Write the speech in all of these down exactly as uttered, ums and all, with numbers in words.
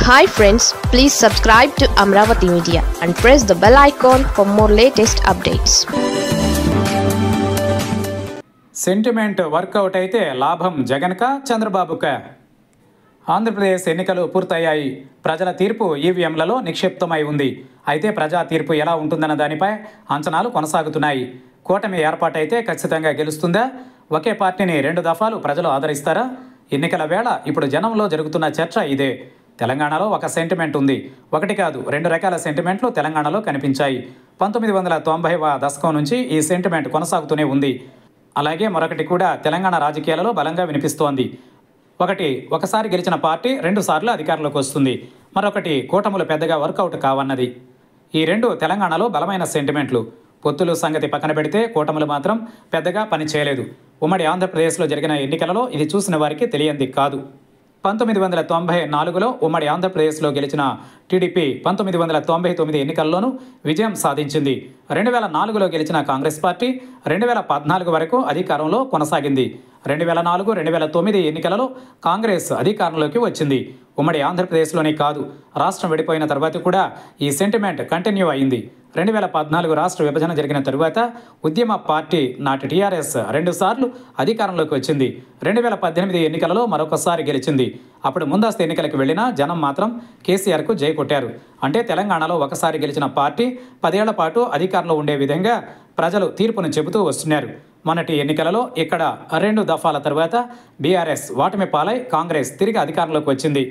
Hi friends, please subscribe to Amravati Media and press the bell icon for more latest updates. Sentiment work out అయితే లాభం జగన్కా చంద్రబాబుకా? ఆంధ్రప్రదేశ్ ఎన్నికలు పూర్తయ్యాయి. ప్రజల తీర్పు ఈవీఎంలలో నిక్షిప్తమై ఉంది. అయితే ప్రజా తీర్పు ఎలా ఉంటుందన్న దానిపై అంచనాలు కొనసాగుతున్నాయి. కూటమి ఏర్పాటైతే ఖచ్చితంగా గెలుస్తుందా? ఒకే పార్టీని రెండు దఫాలు ప్రజలు ఆదరిస్తారా? ఎన్నికల వేళ ఇప్పుడు జనంలో జరుగుతున్న చర్చ ఇదే. తెలంగాణలో ఒక సెంటిమెంట్ ఉంది. ఒకటి కాదు, రెండు రకాల సెంటిమెంట్లు తెలంగాణలో కనిపించాయి. పంతొమ్మిది వందల తొంభైవ దశకం నుంచి ఈ సెంటిమెంట్ కొనసాగుతూనే ఉంది. అలాగే మరొకటి కూడా తెలంగాణ రాజకీయాలలో బలంగా వినిపిస్తోంది. ఒకటి, ఒకసారి గెలిచిన పార్టీ రెండు సార్లు అధికారంలోకి వస్తుంది. మరొకటి, కూటములు పెద్దగా వర్కౌట్ కావన్నది. ఈ రెండు తెలంగాణలో బలమైన సెంటిమెంట్లు. పొత్తులు సంగతి పక్కన పెడితే కూటములు మాత్రం పెద్దగా పని చేయలేదు. ఉమ్మడి ఆంధ్రప్రదేశ్లో జరిగిన ఎన్నికలలో ఇది చూసిన వారికి తెలియంది కాదు. పంతొమ్మిది వందల తొంభై నాలుగులో ఉమ్మడి ఆంధ్రప్రదేశ్లో గెలిచిన టీడీపీ పంతొమ్మిది వందల తొంభై తొమ్మిది ఎన్నికల్లోనూ విజయం సాధించింది. రెండు వేల నాలుగులో గెలిచిన కాంగ్రెస్ పార్టీ రెండు వేల పద్నాలుగు వరకు అధికారంలో కొనసాగింది. రెండు వేల నాలుగు రెండు వేల తొమ్మిది ఎన్నికలలో కాంగ్రెస్ అధికారంలోకి వచ్చింది. ఉమ్మడి ఆంధ్రప్రదేశ్లోనే కాదు, రాష్ట్రం విడిపోయిన తర్వాత కూడా ఈ సెంటిమెంట్ కంటిన్యూ అయింది. రెండు వేల పద్నాలుగు రాష్ట్ర విభజన జరిగిన తరువాత ఉద్యమ పార్టీ నాటి టీఆర్ఎస్ రెండుసార్లు అధికారంలోకి వచ్చింది. రెండు వేల పద్దెనిమిది ఎన్నికలలో మరొకసారి గెలిచింది. అప్పుడు ముందస్తు ఎన్నికలకు వెళ్ళినా జనం మాత్రం కేసీఆర్కు జై కొట్టారు. అంటే తెలంగాణలో ఒకసారి గెలిచిన పార్టీ పదేళ్ల పాటు అధికారంలో ఉండే విధంగా ప్రజలు తీర్పును చెబుతూ వస్తున్నారు. మొన్నటి ఎన్నికలలో ఇక్కడ రెండు దఫాల తర్వాత బీఆర్ఎస్ ఓటమి పాలై కాంగ్రెస్ తిరిగి అధికారంలోకి వచ్చింది.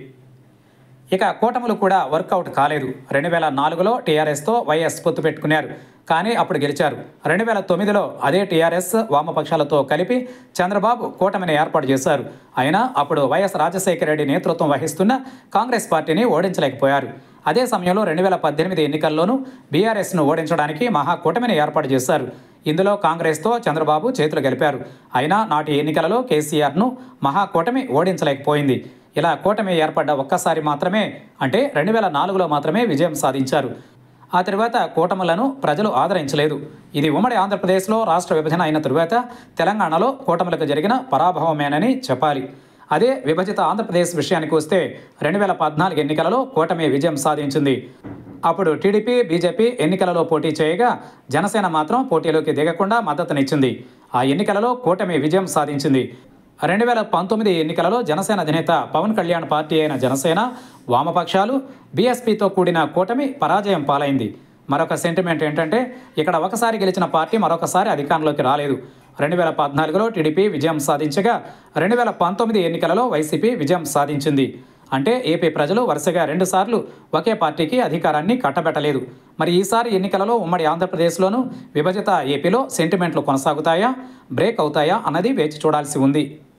ఇక కూటములు కూడా వర్కౌట్ కాలేదు. రెండు వేల నాలుగులో టీఆర్ఎస్తో వైఎస్ పొత్తు పెట్టుకున్నారు, కానీ అప్పుడు గెలిచారు. రెండు వేల తొమ్మిదిలో అదే టీఆర్ఎస్ వామపక్షాలతో కలిపి చంద్రబాబు కూటమిని ఏర్పాటు చేశారు. అయినా అప్పుడు వైఎస్ రాజశేఖర రెడ్డి నేతృత్వం వహిస్తున్న కాంగ్రెస్ పార్టీని ఓడించలేకపోయారు. అదే సమయంలో రెండు వేల పద్దెనిమిది ఎన్నికల్లోనూ బీఆర్ఎస్ను ఓడించడానికి మహాకూటమిని ఏర్పాటు చేశారు. ఇందులో కాంగ్రెస్తో చంద్రబాబు చేతులు గలిపారు. అయినా నాటి ఎన్నికలలో కేసీఆర్ను మహాకూటమి ఓడించలేకపోయింది. ఇలా కూటమి ఏర్పడ్డ ఒక్కసారి మాత్రమే, అంటే రెండు వేల నాలుగులో మాత్రమే విజయం సాధించారు. ఆ తర్వాత కూటములను ప్రజలు ఆదరించలేదు. ఇది ఉమ్మడి ఆంధ్రప్రదేశ్లో రాష్ట్ర విభజన అయిన తరువాత తెలంగాణలో కూటములకు జరిగిన పరాభవమేనని చెప్పాలి. అదే విభజిత ఆంధ్రప్రదేశ్ విషయానికి వస్తే రెండు వేల పద్నాలుగు ఎన్నికలలో కూటమి విజయం సాధించింది. అప్పుడు టీడీపీ బీజేపీ ఎన్నికలలో పోటీ చేయగా జనసేన మాత్రం పోటీలోకి దిగకుండా మద్దతునిచ్చింది. ఆ ఎన్నికలలో కూటమి విజయం సాధించింది. రెండు వేల పంతొమ్మిది ఎన్నికలలో జనసేన అధినేత పవన్ కళ్యాణ్ పార్టీ అయిన జనసేన, వామపక్షాలు, బీఎస్పీతో కూడిన కూటమి పరాజయం పాలైంది. మరొక సెంటిమెంట్ ఏంటంటే ఇక్కడ ఒకసారి గెలిచిన పార్టీ మరొకసారి అధికారంలోకి రాలేదు. రెండు వేల పద్నాలుగులో టీడీపీ విజయం సాధించగా రెండు వేల పంతొమ్మిది ఎన్నికలలో వైసీపీ విజయం సాధించింది. అంటే ఏపీ ప్రజలు వరుసగా రెండుసార్లు ఒకే పార్టీకి అధికారాన్ని కట్టబెట్టలేదు. మరి ఈసారి ఎన్నికలలో ఉమ్మడి ఆంధ్రప్రదేశ్లోనూ విభజిత ఏపీలో సెంటిమెంట్లు కొనసాగుతాయా, బ్రేక్ అవుతాయా అన్నది వేచి చూడాల్సి ఉంది.